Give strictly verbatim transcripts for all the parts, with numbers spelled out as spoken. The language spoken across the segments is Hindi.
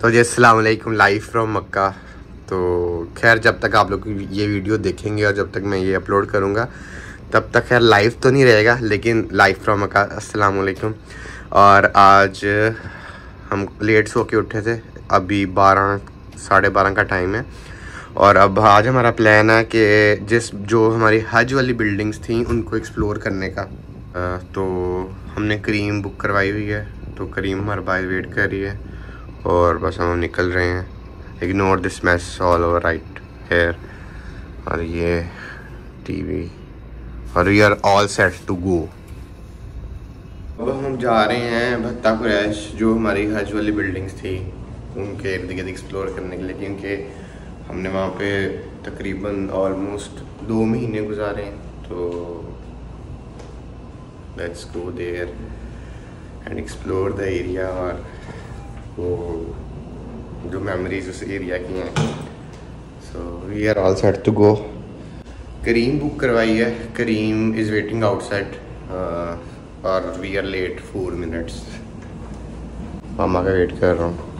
तो जी अस्सलाम वालेकुम, लाइव फ्रॉम मक्का। तो खैर जब तक आप लोग ये वीडियो देखेंगे और जब तक मैं ये अपलोड करूँगा तब तक खैर लाइव तो नहीं रहेगा, लेकिन लाइव फ्रॉम मक्का। अस्सलाम वालेकुम। और आज हम लेट सो के उठे थे, अभी बारह साढ़े बारह का टाइम है। और अब आज हमारा प्लान है कि जिस जो हमारी हज वाली बिल्डिंग्स थी उनको एक्सप्लोर करने का। तो हमने करीम बुक करवाई हुई है, तो करीम हमारे भाई वेट कर रही है और बस हम निकल रहे हैं। Ignore this mess all over right here. और ये टीवी और we are all set to go. अब हम जा रहे हैं भत्ता कुरैश, जो हमारी हज वाली बिल्डिंग्स थी उनके इर्द गिर्द एक्सप्लोर करने के लिए, क्योंकि हमने वहाँ पे तकरीबन ऑलमोस्ट दो महीने गुजारे हैं। तो let's go there and explore the area और वो जो मेमोरीज उस एरिया की हैं। So we are all set to go. Careem बुक करवाई है, करीम इज़ वेटिंग आउटसाइड और we are late four minutes. मामा का वेट कर रहा हूँ।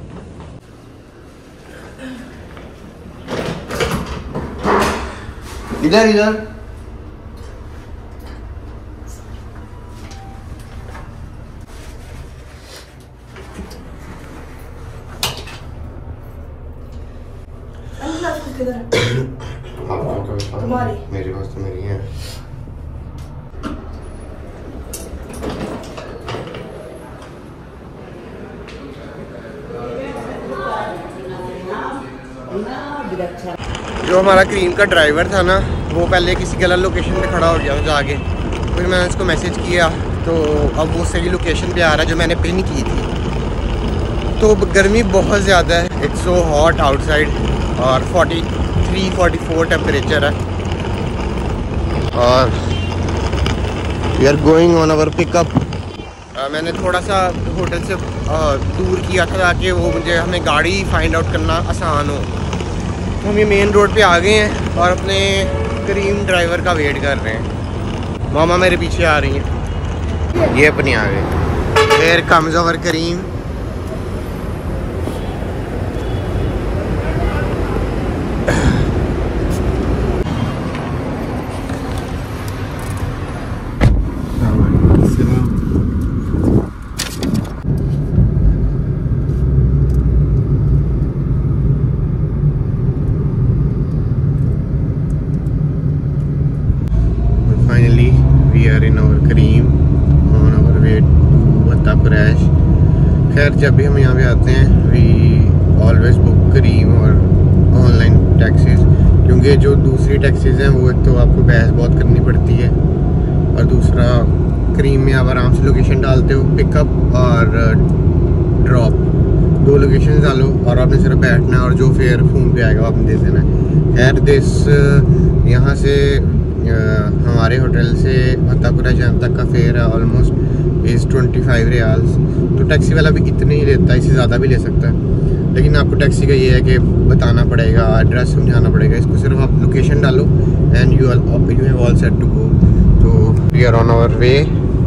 इधर इधर तुम्हारी मेरे पास तो मेरी है। जो हमारा करीम का ड्राइवर था ना, वो पहले किसी गलत लोकेशन पे खड़ा हो गया जाके, फिर मैंने उसको मैसेज किया तो अब वो सही लोकेशन पे आ रहा है जो मैंने पिन की थी। तो गर्मी बहुत ज़्यादा है, इट्स सो हॉट आउटसाइड और तैंतालीस चौवालीस टेम्परेचर है। और we are going on our pickup. मैंने थोड़ा सा होटल से आ, दूर किया था ताकि वो मुझे हमें गाड़ी फाइंड आउट करना आसान हो। तो हम ये मेन रोड पे आ गए हैं और अपने करीम ड्राइवर का वेट कर रहे हैं। मामा मेरे पीछे आ रही हैं, ये अपनी आ गए। फिर कम्स ओवर करीम। खैर जब भी हम यहाँ पे आते हैं वी ऑलवेज़ बुक करीम और ऑनलाइन टैक्सीज, क्योंकि जो दूसरी टैक्सीज हैं वो एक तो आपको बहस बहुत करनी पड़ती है और दूसरा करीम में आप आराम से लोकेशन डालते हो, पिकअप और ड्रॉप दो लोकेशन डालो और आपने सिर्फ बैठना है और जो फेयर फ़ोन पे आएगा आपने दे देना है। खैर दिस यहाँ से हमारे होटल से भत्ता कुरैश तक का फेयर है almost is twenty five riyals. तो टैक्सी वाला भी इतने ही लेता है, इससे ज़्यादा भी ले सकता है, लेकिन आपको टैक्सी का ये है कि बताना पड़ेगा, एड्रेस समझाना पड़ेगा इसको। सिर्फ आप लोकेशन डालो and you you have all set to go. तो we are on our way.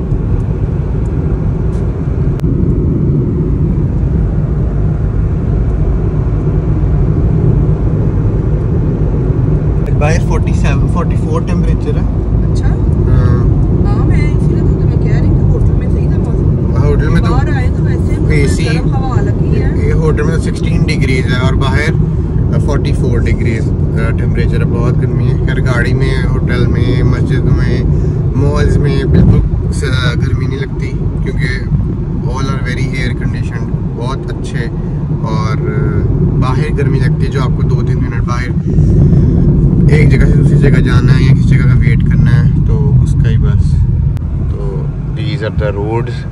बाहर forty seven forty four temperature है। अच्छा हाँ, मैं इसीलिए तो तुम्हें कह रही थी होटल में सही था मौसम। होटल में तो बाहर आए तो वैसे एसी हवा लगी है। ये होटल में तो सोलह डिग्रीज है और बाहर चौवालीस डिग्रीज टेम्परेचर है, बहुत गर्मी है। खैर गाड़ी में, होटल में, मस्जिद में, मॉल्स में बिल्कुल गर्मी नहीं लगती, क्योंकि all are very air conditioned, बहुत अच्छे। और बाहर गर्मी लगती है, जो आपको दो तीन मिनट बाहर एक जगह से दूसरी जगह जाना है या किसी जगह का वेट करना है तो उसका ही बस। तो दीज आर द रोड्स।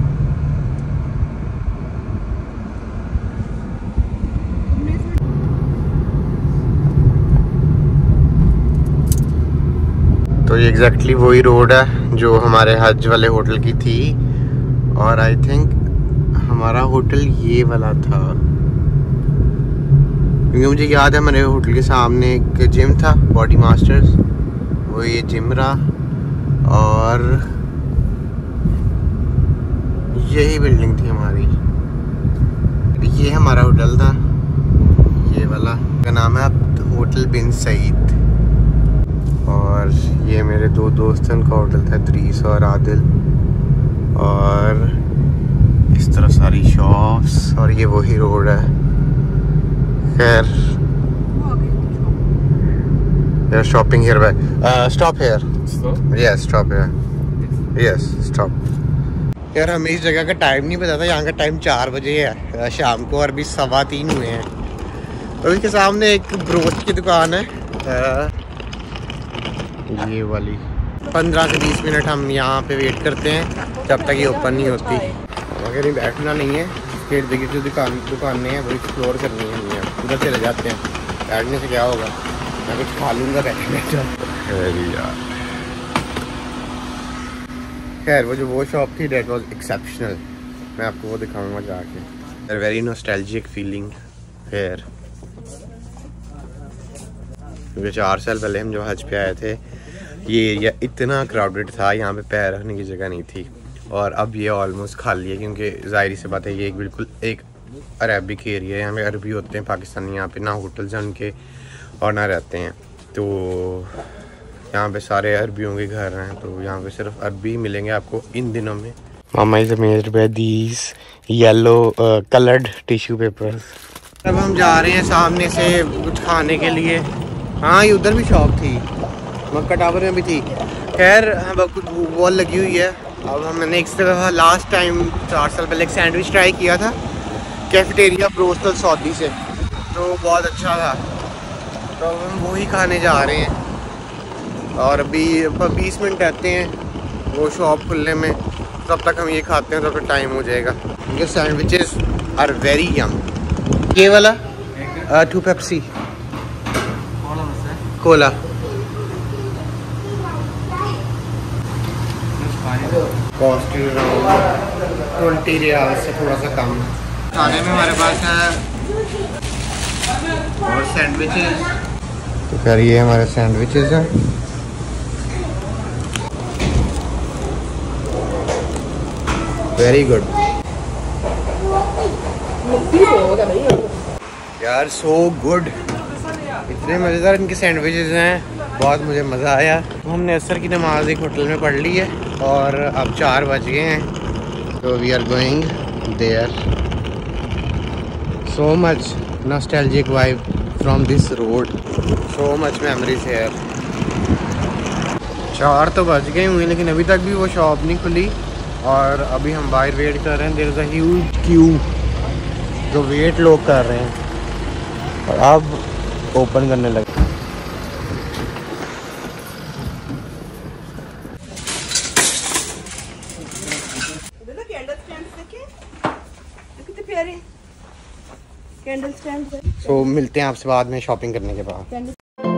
तो ये एग्जैक्टली वही रोड है जो हमारे हज वाले होटल की थी और आई थिंक हमारा होटल ये वाला था, क्योंकि मुझे याद है हमारे होटल के सामने एक जिम था, बॉडी मास्टर्स, वो ये जिम रहा और यही बिल्डिंग थी हमारी। ये हमारा होटल था, ये वाला का नाम है होटल बिन सईद। और ये मेरे दो दोस्त हैं, उनका होटल था इदरीस और आदिल। और इस तरह सारी शॉप्स और ये वही रोड है। खैर यार shopping here bye stop here, yes stop here, yes stop. यार हमें इस जगह का टाइम नहीं पता था, यहाँ का टाइम चार बजे है शाम को और अभी सवा तीन हुए हैं। और इसके सामने एक ब्रोस्ट की दुकान है, ये वाली। पंद्रह से बीस मिनट हम यहाँ पे वेट करते हैं जब तक ये ओपन नहीं होती। अगर ये बैठना नहीं है, स्टेट देखिए जो दुकान दुकानें हैं वो एक्सप्लोर करनी है हमें, उधर चले जाते हैं। बैठने से क्या होगा, मैं कुछ खा लूँगा बैठे बैठे यार। खैर वो जो वो शॉप थी डेट वॉज एक्सेप्शनल, मैं आपको वो दिखाऊंगा जाके। वेरी नॉस्टैल्जिक फीलिंग हेयर, क्योंकि चार साल पहले हम जो हज पे आए थे ये एरिया इतना क्राउडेड था, यहाँ पे पैर रखने की जगह नहीं थी। और अब ये ऑलमोस्ट खाली है, क्योंकि ज़ाहिर सी बात है ये एक बिल्कुल एक अरबिक एरिया है, यहाँ पे अरबी होते हैं पाकिस्तानी, यहाँ पे ना होटल्स हैं उनके और ना रहते हैं। तो यहाँ पे सारे अरबियों के घर हैं, तो यहाँ पे सिर्फ अरबी मिलेंगे आपको इन दिनों में। मामा is amazed by these yellow coloured tissue papers. अब हम जा रहे हैं सामने से कुछ खाने के लिए। हाँ ये उधर भी शॉप थी, मक्का टावर में भी थी। खैर अब कुछ वॉल लगी हुई है। अब हम मैंने एक दफ़ा लास्ट टाइम चार साल पहले एक सैंडविच ट्राई किया था कैफेटेरिया ब्रोस्टल सऊदी से, तो बहुत अच्छा था। तो अब हम वही खाने जा रहे हैं और अभी बीस मिनट रहते हैं वो शॉप खुलने में, तब तक हम ये खाते हैं, तब तक टाइम हो जाएगा। उनके सैंडविचेस आर वेरी यम। ये वाला two Pepsi cola, cost twenty riyal से थोड़ा सा कम। खाने में हमारे पास है और सैंडविचेस, तो खैर ये हमारे सैंडविचेस हैं। वेरी गुड यार, सो गुड, इतने मज़ेदार इनके सैंडविचेस हैं, बहुत मुझे मज़ा आया। हमने असर की नमाज एक होटल में पढ़ ली है और अब चार बज गए हैं, तो we are going there. So much nostalgic vibe from this road, so much memories here. चार तो बज गए हुए लेकिन अभी तक भी वो शॉप नहीं खुली और अभी हम बाहर वेट कर रहे हैं। There is a huge queue, जो वेट लोग कर रहे हैं और अब ओपन करने लगे। Candle stand. सो so, मिलते हैं आपसे बाद में शॉपिंग करने के बाद।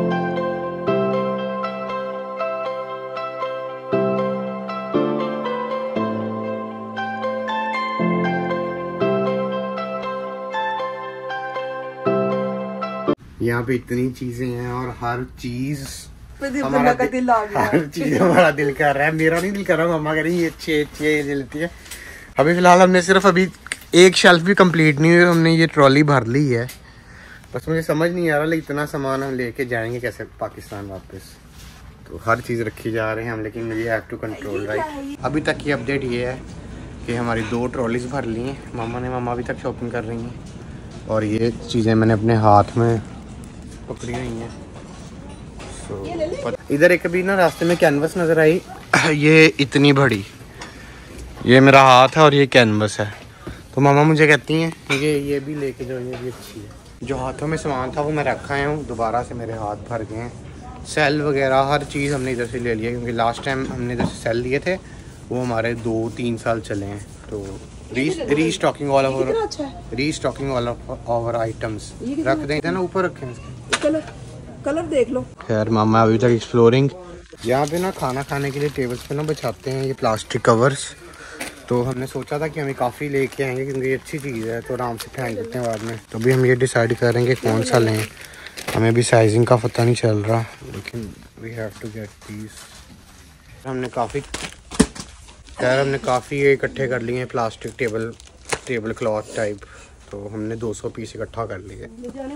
यहाँ पे इतनी चीजें हैं और हर चीज हमारा का दिल आ गया। हर चीज हमारा दिल कर रहा है। मेरा नहीं दिल कर रहा, मम्मा कह रही है अच्छी अच्छी है, ये लेती है। अभी फिलहाल हमने सिर्फ अभी एक शेल्फ भी कंप्लीट नहीं हुई, हमने ये ट्रॉली भर ली है। बस मुझे समझ नहीं आ रहा लेकिन इतना सामान हम लेके जाएंगे कैसे पाकिस्तान वापस। तो हर चीज़ रखी जा रहे हैं हम, लेकिन we have to control right. अभी तक की अपडेट ये है कि हमारी दो ट्रॉलीज भर ली हैं मामा ने। मामा अभी तक शॉपिंग कर रही हैं और ये चीज़ें मैंने अपने हाथ में पकड़ी हुई हैं। so, इधर एक अभी ना रास्ते में कैनवस नज़र आई, ये इतनी बड़ी, ये मेरा हाथ है और ये कैनवस है। तो मामा मुझे कहती हैं कि ये भी लेके जाओ, ये भी अच्छी है। जो हाथों में सामान था वो मैं रखा आया हूँ, दोबारा से मेरे हाथ भर गए हैं। सेल वगैरह हर चीज़ हमने इधर से ले लिया, क्योंकि लास्ट टाइम हमने इधर से सेल लिए थे, वो हमारे दो तीन साल चले हैं। तो re restocking all over restocking all over items रख दें ना, ऊपर रखें इसके। कलर कलर देख लो। खैर मामा अभी तक एक्सप्लोरिंग। यहाँ पे ना खाना खाने के लिए टेबल्स पे ना बिछाते हैं ये प्लास्टिक कवर्स, तो हमने सोचा था कि हमें काफ़ी लेके आएंगे क्योंकि ये अच्छी चीज़ है, तो आराम से फेंक देते हैं बाद में। तो अभी हम ये डिसाइड करेंगे कौन सा लें, हमें भी साइजिंग का पता नहीं चल रहा, लेकिन we have to get these. हमने काफ़ी यार हमने काफ़ी ये इकट्ठे कर लिए हैं plastic table tablecloth type, तो हमने दो सौ पीस इकट्ठा कर लिए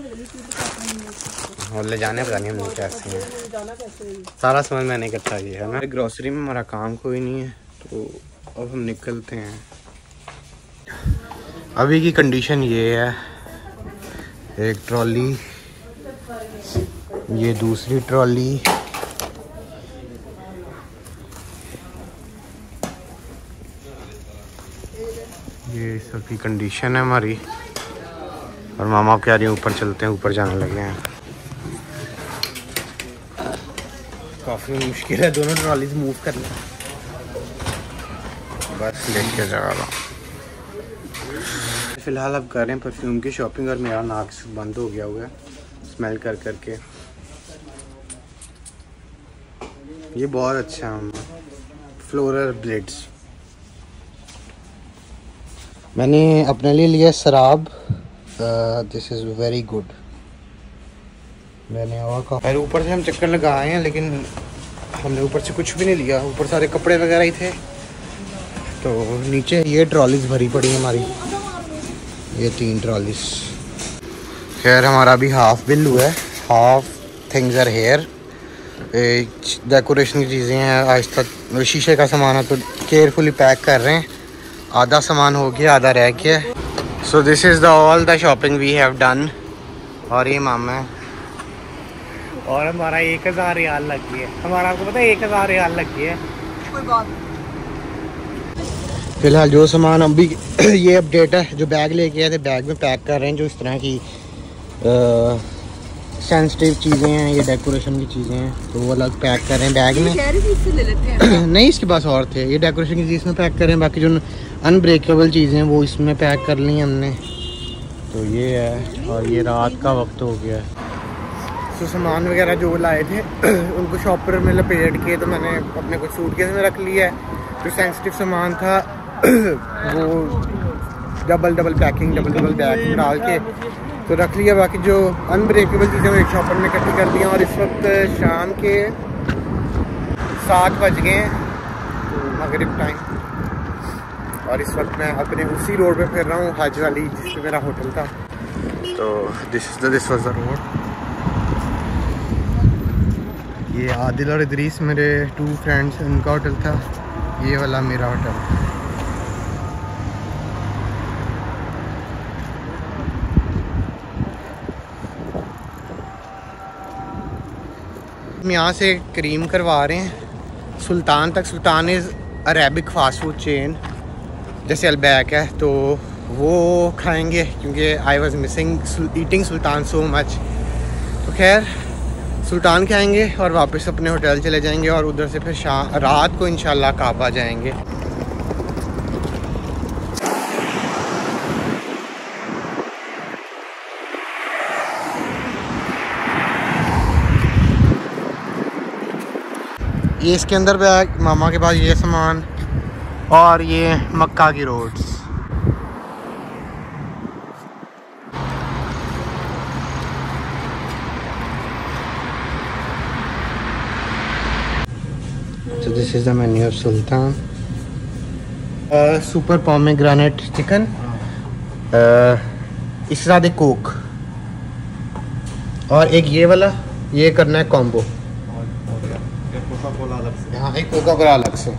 और ले जाने पता नहीं हमने कैसे हैं। सारा सामान मैंने इकट्ठा किया है। मैं ग्रोसरी में हमारा काम कोई नहीं है तो अब हम निकलते हैं। अभी की कंडीशन ये है, एक ट्रॉली, ये दूसरी ट्रॉली, ये सब की कंडीशन है हमारी। और मामा कह रही हैं ऊपर चलते हैं, ऊपर जाने लगे हैं। काफ़ी मुश्किल है दोनों ट्रॉलीज मूव करना। बस लेके जा रहा हूँ। फ़िलहाल अब कर रहे हैं परफ्यूम की शॉपिंग और मेरा नाक बंद हो गया हुआ है स्मेल कर करके। ये बहुत अच्छा है, फ्लोरल ब्लेड्स। मैंने अपने लिए लिया शराब, दिस इज़ वेरी गुड। मैंने और का ऊपर से हम चक्कर लगाए हैं लेकिन हमने ऊपर से कुछ भी नहीं लिया, ऊपर सारे कपड़े वगैरह ही थे। तो नीचे ये ट्रॉलीज भरी पड़ी हैं हमारी, ये तीन ट्रॉलीज। खैर हमारा अभी हाफ बिल हुआ है, half things are here. Decoration की चीज़ें हैं, आज तक शीशे का सामान है तो केयरफुली पैक कर रहे हैं। आधा सामान हो गया, आधा रह गया। So this is the all the shopping we have done. और ये मामा है और हमारा एक हज़ार रियाल लग गया है। हमारा आपको पता है एक हज़ार रियाल लग गया है। कोई बात फिलहाल जो सामान अभी ये अपडेट है, जो बैग लेके आए थे बैग में पैक कर रहे हैं। जो इस तरह की सेंसिटिव चीज़ें हैं, ये डेकोरेशन की चीज़ें हैं तो वो अलग पैक कर रहे हैं बैग में। कह रही थी इससे ले लेते हैं। नहीं, इसके पास और थे। ये डेकोरेशन की चीज़ में पैक कर रहे हैं, बाकी जो अनब्रेकेबल चीज़ें हैं वो इसमें पैक कर ली हमने। तो ये है, और ये रात का वक्त हो गया है। तो सामान वगैरह जो लाए थे उनको शॉपर में लपेट के तो मैंने अपने कुछ सूटकेस में रख लिया है। जो सेंसिटिव सामान था वो double double packing double double bag में डाल के तो रख लिया। बाकी जो अनब्रेकेबल चीज़ें वो एक शॉपर में इकट्ठी कर दी। और इस वक्त शाम के सात बज गए हैं, तो मगरिब टाइम। और इस वक्त मैं अपने उसी रोड पे फिर रहा हूँ, हज वाली, जिस पे मेरा होटल था। तो this is the this was the road. ये आदिल और इदरीस मेरे टू फ्रेंड्स, उनका होटल था। ये वाला मेरा होटल। हम यहाँ से क्रीम करवा रहे हैं सुल्तान तक। Sultan is Arabic fast food chain, जैसे अलबैक है, तो वो खाएंगे क्योंकि I was missing eating Sultan so much. तो खैर सुल्तान खाएंगे और वापस अपने होटल चले जाएंगे और उधर से फिर शाम रात को इंशाल्लाह काबा जाएंगे। ये इसके अंदर बैग, मामा के पास ये सामान, और ये मक्का की roads. So this is the menu of Sultan. uh, super pomegranate chicken, uh, इसके साथ एक कोक और एक ये वाला, ये करना है कॉम्बो। हाँ, एक कोका कोला अलग से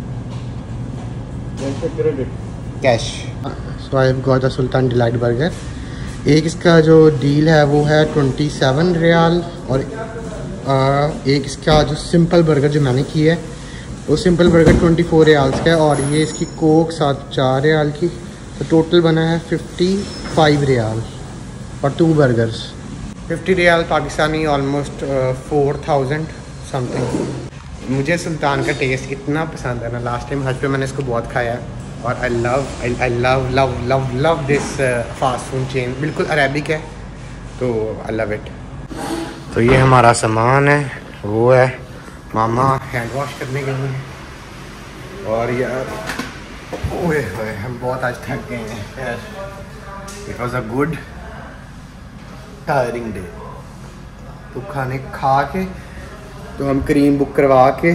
cash. So I have got the Sultan delight burger. एक इसका जो डील है वो है ट्वेंटी सेवन रियाल, और आ, एक इसका जो सिंपल बर्गर जो मैंने की है वो simple burger twenty four riyals का है, और ये इसकी कोक साथ चार रियाल की। तो टोटल बना है फिफ्टी फाइव रियाल और two burgers. Fifty riyal Pakistani, almost four thousand something. मुझे सुल्तान का टेस्ट इतना पसंद है ना, लास्ट टाइम हज पे मैंने इसको बहुत खाया है और I love I love love love love this fast food chain. बिल्कुल अरेबिक है तो आई लव इट। तो ये हमारा सामान है, वो है मामा हैंड वॉश करने के लिए। और यार ओए होए हम बहुत आज थक गए हैं। It was a good tiring day. तो खाने खा के तो हम क्रीम बुक करवा के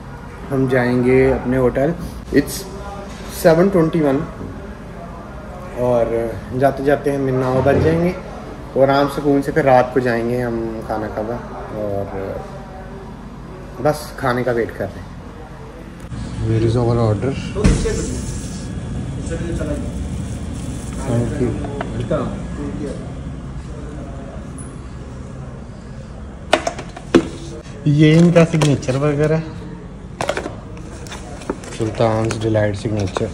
हम जाएंगे अपने hotel. It's seven twenty one और जाते जाते हम नौ बज जाएंगे और आराम सुकून से फिर रात को जाएंगे हम खाना खाना और बस खाने का वेट कर रहे हैं। Where is our order. Thank you. ये इनका सिग्नेचर बर्गर है, सुल्तान्स डिलाइट सिग्नेचर,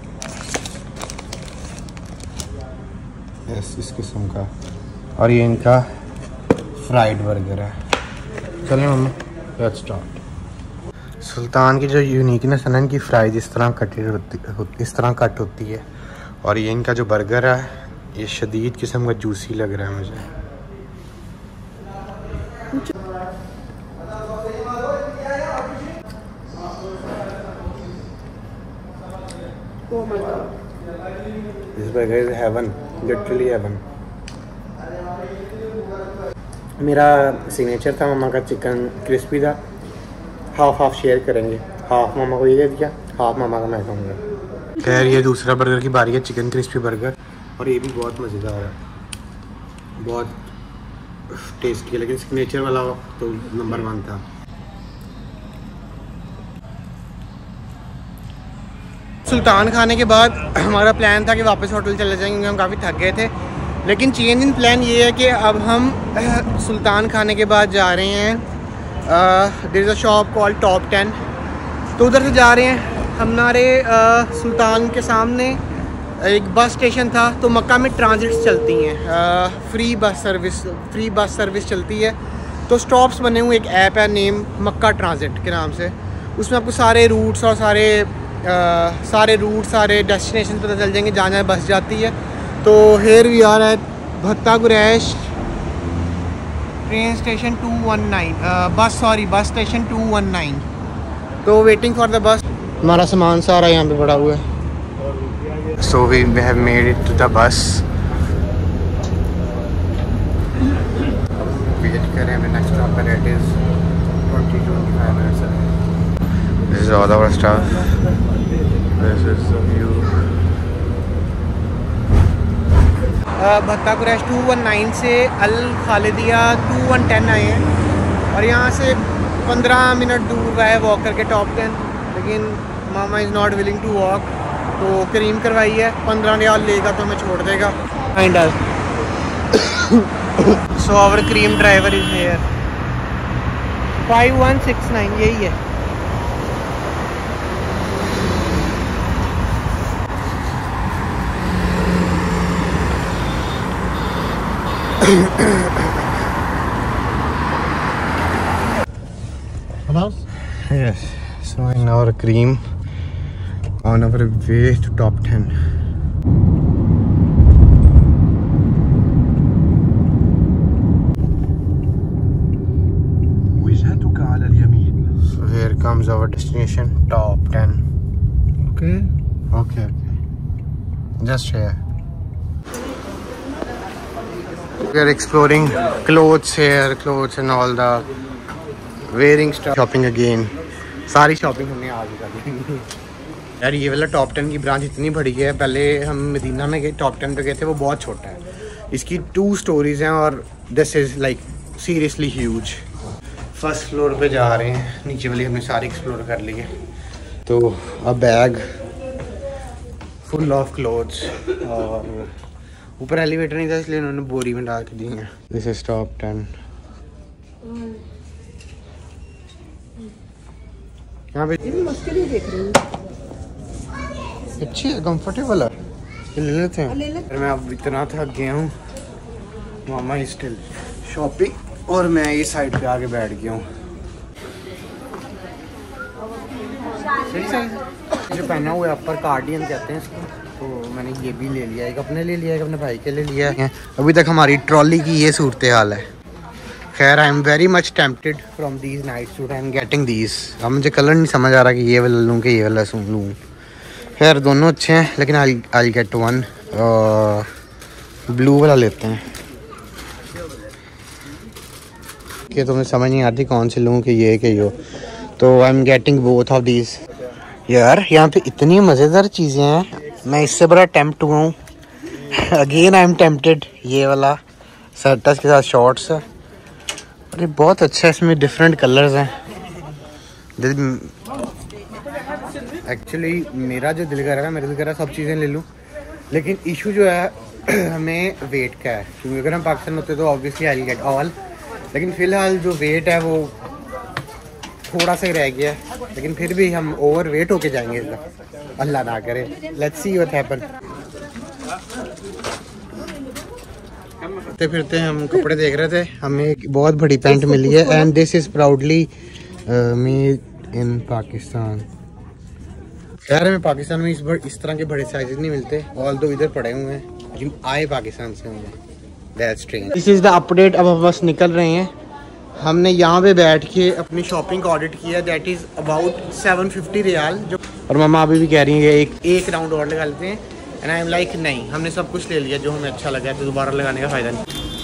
यस इस किस्म का। और ये इनका फ्राइड बर्गर है। चलें मम्मा लेट्स स्टार्ट। सुल्तान की जो यूनिकनेस है ना, इनकी फ्राइज इस तरह कटेड होती इस तरह कट होती है। और ये इनका जो बर्गर है ये शदीद किस्म का जूसी लग रहा है मुझे। This burger is heaven, literally heaven. मेरा सिग्नेचर था, मामा का चिकन क्रिस्पी था। हाफ हाफ शेयर करेंगे, हाफ मामा को ये दे दिया, हाफ मामा का मैं खाऊंगा। खैर ये दूसरा बर्गर की बारी है, चिकन क्रिस्पी बर्गर, और ये भी बहुत मज़ेदार है, बहुत टेस्टी है। लेकिन सिग्नेचर वाला तो नंबर वन था। सुल्तान खाने के बाद हमारा प्लान था कि वापस होटल चले जाएंगे क्योंकि हम काफ़ी थक गए थे। लेकिन चेंज इन प्लान ये है कि अब हम सुल्तान खाने के बाद जा रहे हैं, there is a shop called Top Ten, तो उधर से जा रहे हैं। हमारे सुल्तान के सामने एक बस स्टेशन था, तो मक्का में ट्रांजिट्स चलती हैं, free bus service free bus service चलती है। तो स्टॉप्स बने हुए, एक ऐप है नेम मक्का ट्रांजिट के नाम से, उसमें आपको सारे रूट्स और सारे Uh, सारे रूट सारे डेस्टिनेशन पता चल जाएंगे जहाँ जहाँ बस जाती है। तो here we are at Batha Quraish train station two one nine, bus sorry bus station two one nine. तो वेटिंग फॉर द बस। हमारा सामान सारा यहाँ पे पड़ा हुआ है। So we have made it to the bus. Wait कर रहे हैं, नेक्स्ट स्टॉप पर it is twenty two twenty five minutes. This is all our stop. This is the view. भत्ता कुरैश टू वन नाइन से Al Khalidiya two one ten आए हैं और यहाँ से पंद्रह मिनट दूर हुआ है वॉक करके टॉप टेन। लेकिन मामा is not willing to walk, तो करीम करवाई है, पंद्रह रियाल लेगा तो हमें छोड़ देगा kind of. So our Careem driver is here. Five one six nine यही है। Yes, so in our cream on our way to top ten. وجهتك على اليمين. So here comes our destination, top ten. Okay. Okay. Okay. Just here. We are exploring clothes here, clothes and all the wearing stuff. Shopping again. सारी शॉपिंग हमने आज ही कर ली यार। ये वाला टॉप टेन की ब्रांच इतनी बड़ी है, पहले हम मदीना में गए टॉप टेन पे गए थे, वो बहुत छोटा है। इसकी टू स्टोरीज हैं और this is like seriously huge. First floor पे जा रहे हैं, नीचे वाली हमने सारी एक्सप्लोर कर ली है। तो अब बैग फुल ऑफ क्लोथ्स, और ऊपर एलिवेटर नहीं था इसलिए उन्होंने बोरी में डाल के दी है। This is Top Ten. यहाँ पे देख रही हूँ, अच्छी है, कंफर्टेबल है, ले लेते हैं। मैं अब इतना थक गया हूँ, मामा इज स्टिल शॉपिंग और मैं ये साइड पे आके बैठ गया हूँ। सही सही जो पहना हुआ है अपर कार्डियन कहते हैं इसको, तो मैंने ये भी ले लिया, एक अपने ले लिया, एक अपने भाई के लिए लिया है। अभी तक हमारी ट्रॉली की ये सूरत हाल है। खैर I am very much tempted from these night suit, I am getting these. अब मुझे कलर नहीं समझ आ रहा कि ये वाला लूँ कि ये वाला सूट लूँ। खैर दोनों अच्छे हैं, लेकिन I I get one blue वाला लेते हैं कि तुम्हें समझ नहीं आती कौन से लूँ कि ये कि यो। तो I am getting both of these. यार यहाँ पे इतनी मज़ेदार चीज़ें हैं, मैं इससे बड़ा टेम्प्ट हुआ हूँ अगेन आई एम टेम्पटेड, ये वाला सेटस के साथ शॉर्ट्स है और ये बहुत अच्छा है, इसमें डिफरेंट कलर्स हैं। एक्चुअली मेरा जो दिल कर रहा है, मेरा दिल कर रहा है सब चीज़ें ले लूँ, लेकिन इशू जो है हमें वेट का है, क्योंकि अगर हम पाकिस्तान होते तो ऑब्वियसली आई गेट ऑल, लेकिन फ़िलहाल जो वेट है वो थोड़ा सा ही रह गया है, लेकिन फिर भी हम ओवर वेट होके जाएंगे इस दफ़ा, अल्लाह ना करे। Let's see what happen. फिरते फिरते हम कपड़े देख रहे थे, हमें एक बहुत बड़ी पैंट मिली है and this is proudly made in Pakistan. यार हमें पाकिस्तान में इस बड़, इस तरह के बड़े साइजेस नहीं मिलते, ऑल दो इधर पड़े हुए हैं, लेकिन आए पाकिस्तान से होंगे। That's strange. This is the update. अब हम बस निकल रहे हैं। हमने यहाँ पे बैठ के अपनी शॉपिंग का ऑडिट किया, that is about seven fifty riyal. जो और मामा अभी भी कह रही है एक एक राउंड और लगा लेते हैं, एंड आई एम लाइक नहीं, हमने सब कुछ ले लिया जो हमें अच्छा लगा है, तो दोबारा लगाने का फ़ायदा नहीं।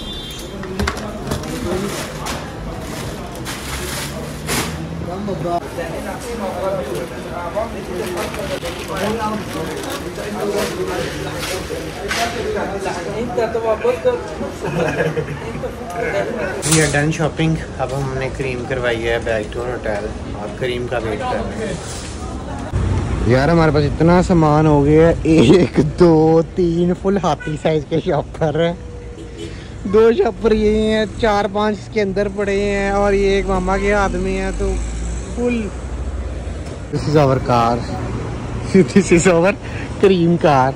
We are done shopping. अब हमने क्रीम करवाई है बैक टू होटल और क्रीम का वेट कर रहे हैं। यार हमारे पास इतना सामान हो गया है, एक दो तीन फुल हाथी साइज के शॉपर है, दो शॉपर ये हैं, चार पांच इसके अंदर पड़े हैं और ये एक मामा के हाथ में है, तो full. This is our car, this is our Careem car.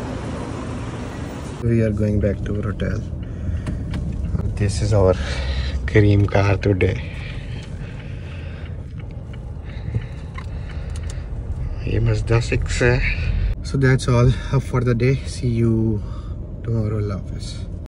We are going back to our hotel. This is our Careem car today. ये मज़दा सिक्स है। So that's all for the day. See you tomorrow. Love.